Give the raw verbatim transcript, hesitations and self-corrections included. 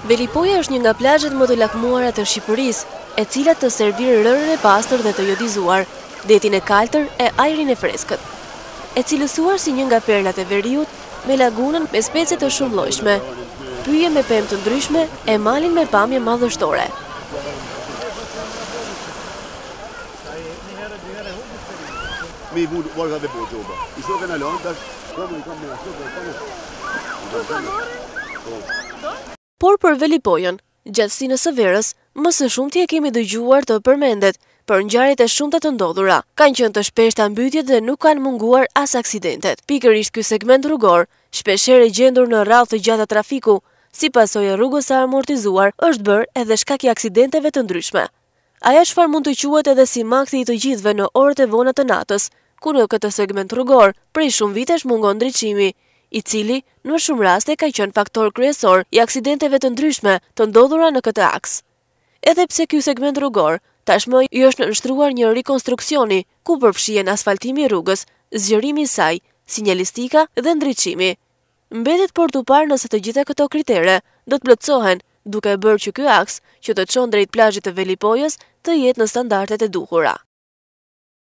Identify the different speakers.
Speaker 1: Velipoja është një nga plazhet më të lakmuara të Shqipërisë, e cila të servir rërën e pastër dhe të jodizuar, detin e kaltër e ajrin e freskët. E cilësuar si një nga perlat e veriut, me lagunën me specie të shumëllojshme, pyje me pemë të ndryshme e malin me pamje madhështore.
Speaker 2: Mi bu varga dhe po qoba. I shokën e lanë, tash, kamë i kamë me ashtë,
Speaker 1: Por për Velipojën, gjatësinë së verës, më së shumti e kemi dëgjuar të përmendet, për ngjarjet e shumta të ndodhura. Kanë qenë të shpeshta mbytjet dhe nuk kanë munguar as aksidentet. Pikërisht ky segment rrugor, shpeshherë gjendur në rradhë të gjata trafiku, si pasojë e rrugës së amortizuar, është bërë edhe shkak i aksidenteve të ndryshme. Ajo çfarë mund të quhet edhe si makthi i të gjithëve në orët e vona të natës, ku në këtë segment rrugor, prej shumë vitesh mungon ndriçimi, i cili në shumë raste ka qenë faktor kryesor i aksidenteve të ndryshme të ndodhura në këtë aks. Edhe pse ky segment rrugor tashmë i është nënshtruar një rikonstruksioni ku përfshihen asfaltimi i rrugës, zgjerimi i saj, sinjalistika dhe ndriçimi. Mbetet por tu parë nëse të gjitha këto kritere do të plotësohen, duke bërë që ky aks që të çon drejt plazhit të Velipojës të jetë në standardet e duhura.